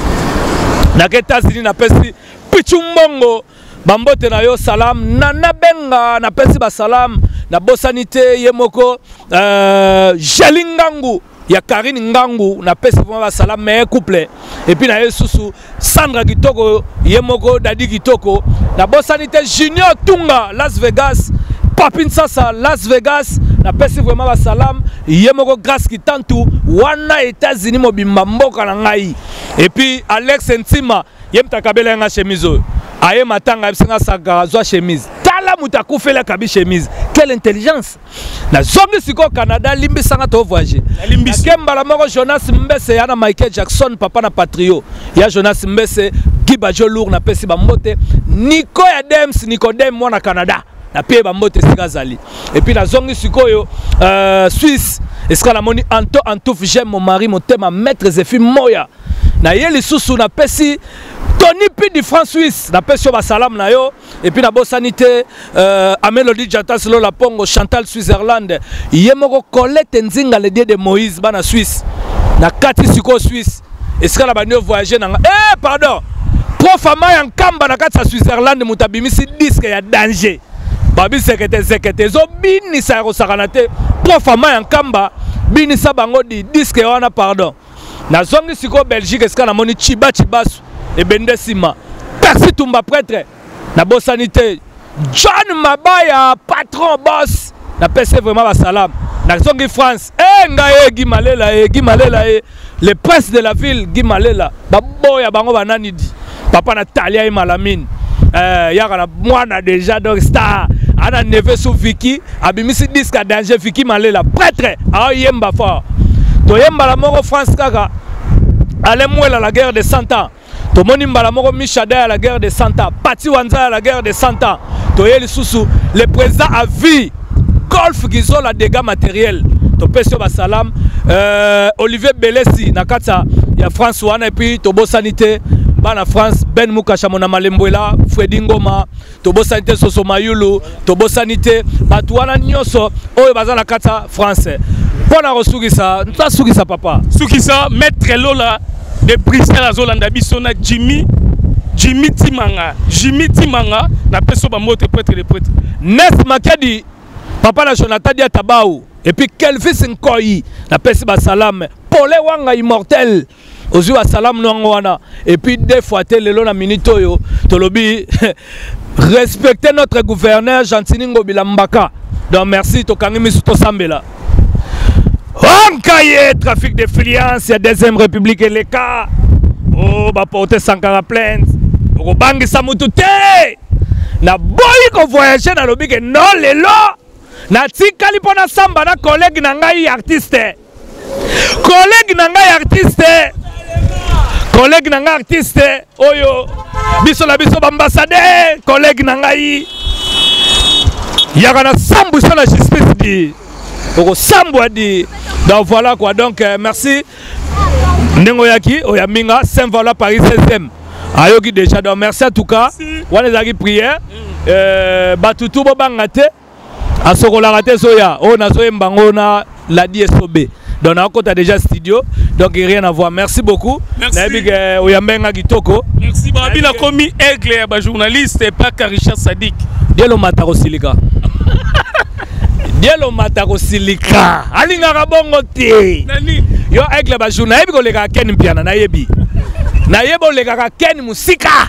na États-Unis na pesi Pichumbongo bambote na yo salam nana benga na pesi ba salam na bosanité yemoko euh, Jelingangu ya Karine Ngangu na pesi vraiment salam mais couple et puis na Yesusu Sandra Kitoko yemoko Dadi Kitoko na bosanité Junior Tunga Las Vegas Papin Sasa Las Vegas na pesi vraiment salam yemoko Grace Kitantu wana États-Unis mobimba mboka na ngai et puis Alex Ntima yemta kabela nga chemise aye matanga bisinga saka zwa chemise tala mutakufela kabi chemise quelle intelligence na zongi siko Canada limbi sanga to voyager kemba la moko Jonas Mbese yana Michael Jackson papa na Patrio ya Jonas Mbese Gibajo lourd na pesi ba mbote Nico ya Dems Nicodem mwana Canada na pie ba mbote sika zali et puis na zongi siko yo euh, Suisse eska la moni Anto Antouf j'aime mon mari mon thème maître Zephi Moya na yeli susu na pesi Tony P de France Suisse na pesi ba salam na yo et puis na bosanité euh, Amelody Jatas lo la pongo Chantal Switzerland yemoko Colette Nzinga le dieu de Moïse bana Suisse na kati siko Suisse eska la banyo voyager na eh pardon prof ama en kamba na kati Switzerland mutabimisi disque ya danger babi sekete sekete zo bini sa ko sakanate prof ama en kamba bini sa bango di disque wana pardon na zongi siko Belgique eska na moni Chiba Chibasu et Bendesima Percy Tumba prêtre na bosanité John Mabaya patron boss na pese vraiment ba salam na zongi France eh ngaye Gimalela eh Gimalela eh le prince de la ville Gimalela ba boya bango banani di papa na Talia et Malamine euh yaka na mwana déjà donc star ana neve sou Vicky abimisi disque danger Vicky Malela prêtre a yemba fort toyemba la moko France kaka ale mwela la guerre de cent ans tomoni mbala moko Michada à la guerre de cent ans Pati Wanza à la guerre de cent ans toyeli susu le président a vu golf gizo la dégâts matériels to pesio ba salam euh, Olivier Belesi na kata ya France wana et puis tobo sanité bana France Ben Mukasha mona malembwela Fredi Ngoma tobo sanité Soso Mayulu tobo sanité batu wana nyoso oyo baza na kata France pona kosukisa nta sukisa papa sukisa maître Lola de Bruxelles azolanda biso na Jimmy Jimmy Timanga Jimmy Timanga na peso ba moto prêtre de prêtre Nes Makedi papa na Jonathan Dia Tabau et puis Kelvis Nkoyi na pesi ba salam Pole wanga immortel ozu wa salam no wana et puis deux fois lelo na minute oyo tolobi respecter notre gouverneur Gentini Ngobila Mbaka donc merci to kangimi to sambela Onkaye, trafic d'influence, la deuxième république et les cas. Oh, bah porter Sankara plainte. Au bangi samutute. Na boyi ko voyager dans le big non les lots. Na tikali pona samba na collègue na ngai artiste. Collègue na ngai artiste. Collègue na ngai artiste. Oyo. Biso la biso ambassadeur, collègue na ngai. Yaka na sambu sur la justice di. Oko sambu di. Donc voilà quoi, donc euh, merci. Nengoyaki, Oyaminga, Saint-Vola, Paris seizième. Ayoki déjà, donc merci en tout cas. On les a dit prière. Batutu Bobangate, Asokola Rate Soya, on a Soya Mbangona, la D S O B. Donc on a déjà studio, donc il n'y a rien à voir. Merci beaucoup. Merci. Oyamenga Gitoko. Merci. Babi a commis aigle, journaliste et pas Karisha Sadik. Dielo Mataro Silika. Dielo Mataro Silika. Alinga Rabongo T. Yo aigle ba journal ebi ko lega ken piana na yebi. Na yebo lega ken musika.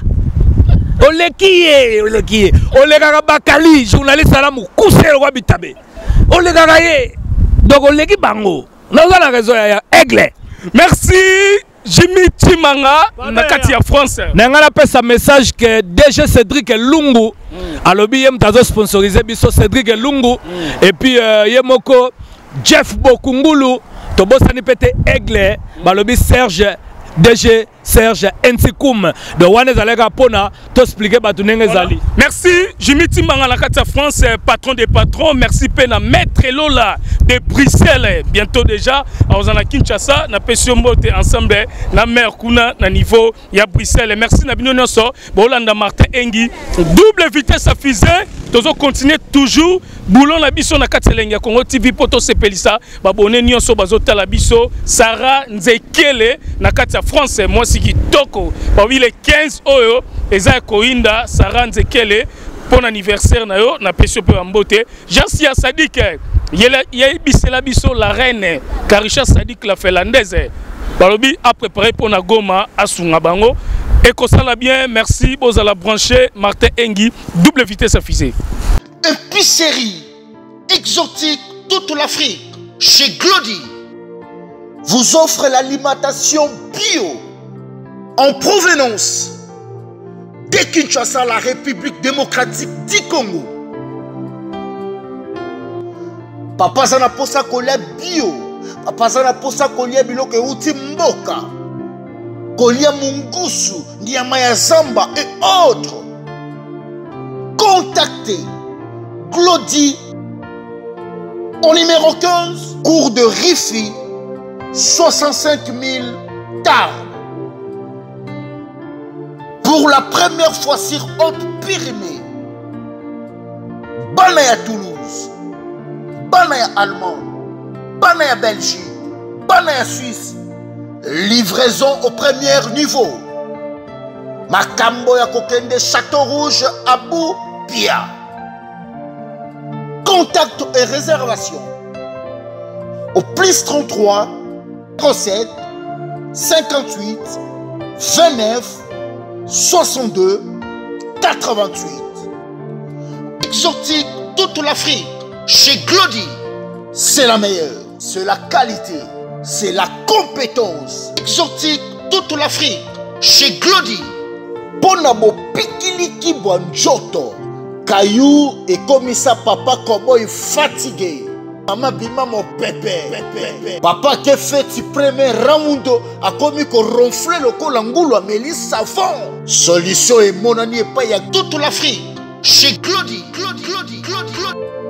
Olekiye, olekiye. Olega Bakali, journaliste ala mu kuse roi bitabe. Olega ye. Donc olegi bango. Nous avons la raison ya aigle. Merci Jimmy Timanga nakati ya France. Nangala passe un message que D G Cédric Lungu a lobby yem tazo sponsorisé biso Cédric Lungu et puis euh, yemoko Jeff Bokungulu tobosani pete aigle ba lobby Serge D G Serge Ntikoum de Wanez Alega Pona t'expliquer Batunenge Zali. Merci Jimmy Timanga la carte France, patron des patrons. Merci Pena Maître Lola de Bruxelles. Bientôt déjà, à Ozana Kinshasa, na Pession Mote ensemble, na mer Kuna, na niveau, il y a Bruxelles. Merci Nabino Nyoso, Bolanda Martin Engi. Double vitesse à fusée, tous continuer toujours. Boulon la biso na Katelenga Congo T V poto sepelisa, babone Nyoso bazota la biso, Sarah Nzekele na carte France. Moi si Toko, oui les quinze oyo, Eza Koinda, Sarah Nzekele, bon anniversaire na yo, na pesio peu en beauté. Jansia Sadik, yé bisela biso la reine, Karisha Sadik la finlandaise. Balobi a préparé pour na Goma à Sungabango. Et qu'on s'en bien, merci, vous allez brancher Martin Engi, double vitesse à fusée. Épicerie exotique toute l'Afrique, chez Glody, vous offre l'alimentation bio en provenance de Kinshasa, la République démocratique du Congo. Papa Zana posa kolia bio, Papa Zana posa kolia biloke uti mboka, kolia mungusu, nyama zamba et autres. Contactez Glody au numéro quinze, cours de Rifi, soixante-cinq mille Tarbes. Pour la première fois sur Haute-Pyrénées, Banaya Toulouse, Banaya Allemagne, Banaya Belgique, Banaya Suisse, livraison au premier niveau. Makambo ya Kokende Château Rouge, Abou Pia. Contact et réservation au plus trente-trois, trente-sept, cinquante-huit, vingt-neuf, soixante-deux, quatre-vingt-huit. Exotique toute l'Afrique, chez Glody, c'est la meilleure, c'est la qualité, c'est la compétence. Exotique toute l'Afrique, chez Glody. Bonabo Pikiliki Bonjoto, Caillou et Komissa Papa Cowboy fatigué. Maman bima mon pépé. Papa qui fait du premier round a commis qu'on ronfler le col angoulou à Mélis savon. Solution et mon année pas y a toute l'Afrique. Chez Claudie, Claudie, Claudie, Claudie, Claudie.